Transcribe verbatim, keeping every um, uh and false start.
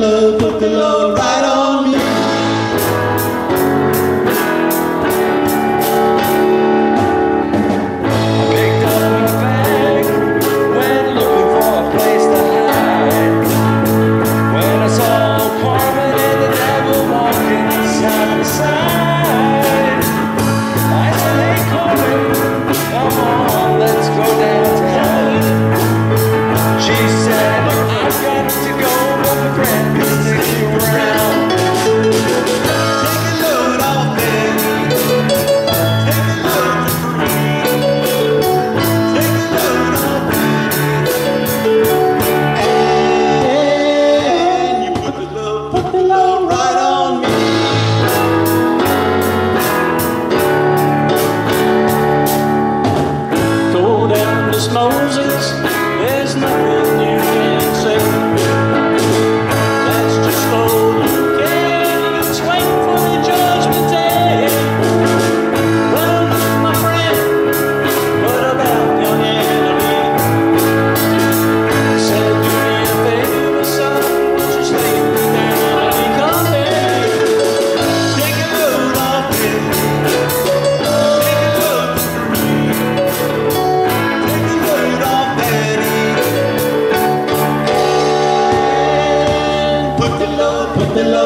love, put the love right on me. Moses, there's nothing you can say. Let's just go, you can't swing for the judgment day. Run, my friend, what about your enemy? Said, do me a favor, son, just lay me down and he come there. Take a load off him. Take a load for me. Put the love